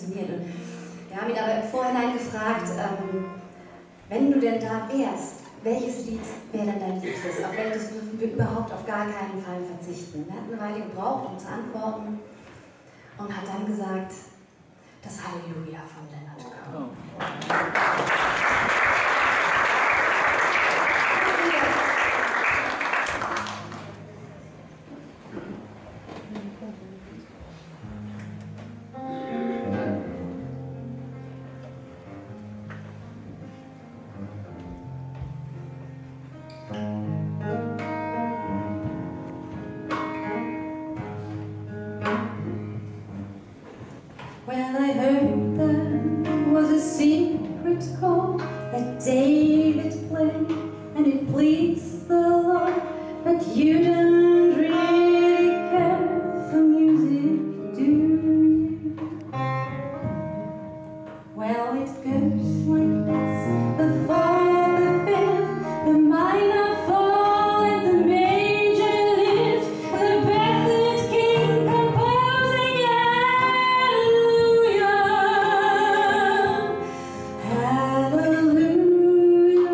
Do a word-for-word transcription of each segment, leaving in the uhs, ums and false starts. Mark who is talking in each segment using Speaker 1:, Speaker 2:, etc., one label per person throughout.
Speaker 1: funktioniert. Und wir haben ihn aber im Vorhinein gefragt, ähm, wenn du denn da wärst, welches Lied wäre denn dein Liebstes? Auf welches dürfen wir überhaupt auf gar keinen Fall verzichten? Er hat eine Weile gebraucht, um zu antworten und hat dann gesagt, das Halleluja von Leonard Cohen.
Speaker 2: Well, I heard there was a secret chord that David played, and it pleased the Lord, but you don't really care for music, do you? Well, it goes like this: the fourth, the fifth, the minor fall, and the major lift, the Bethlehem king composing hallelujah, hallelujah,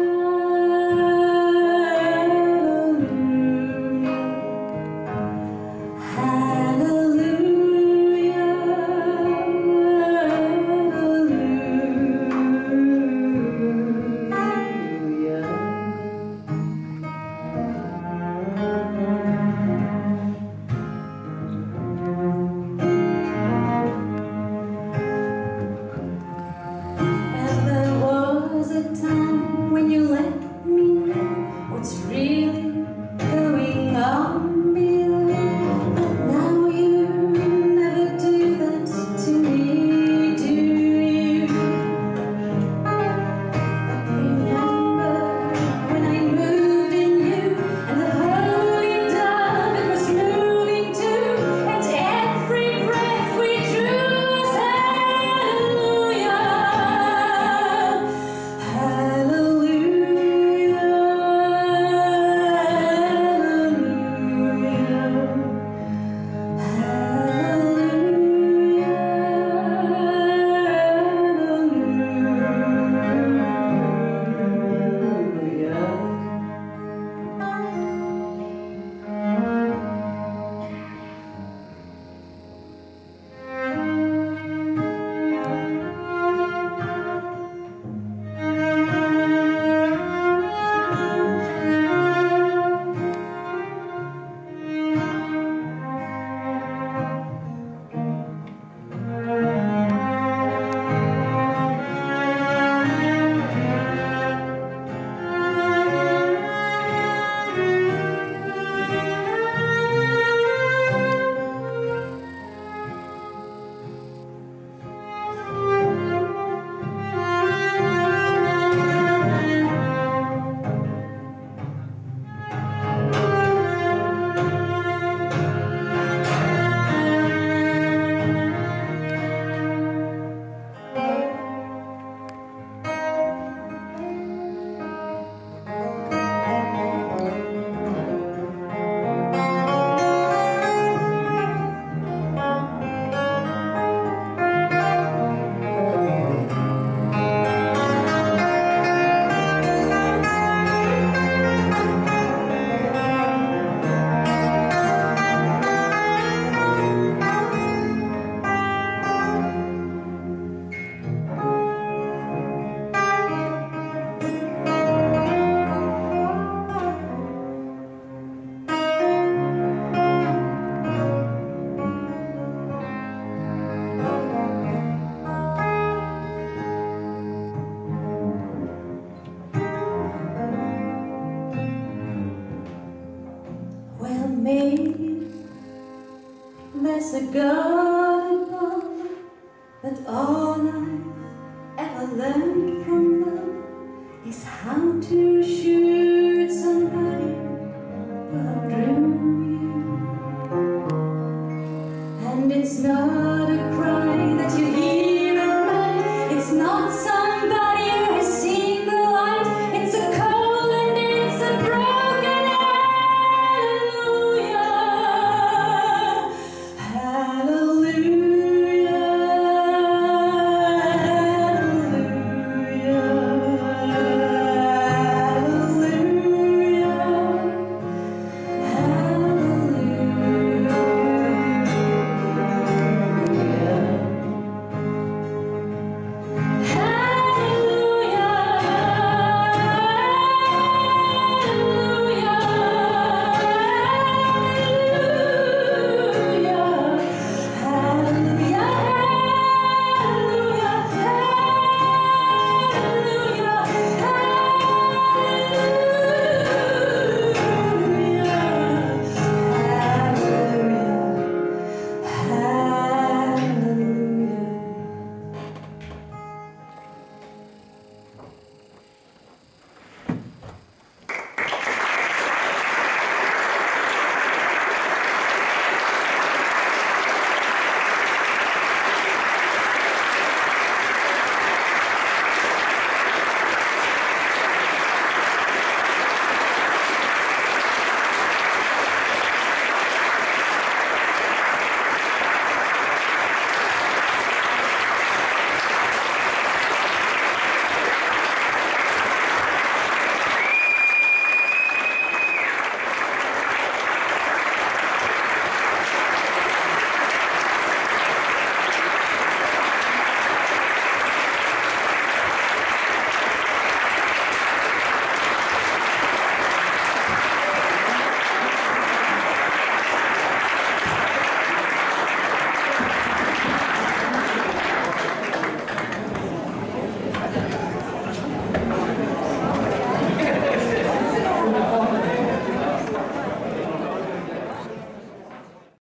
Speaker 2: There's a God above, but all I've ever learned from love is how to shoot.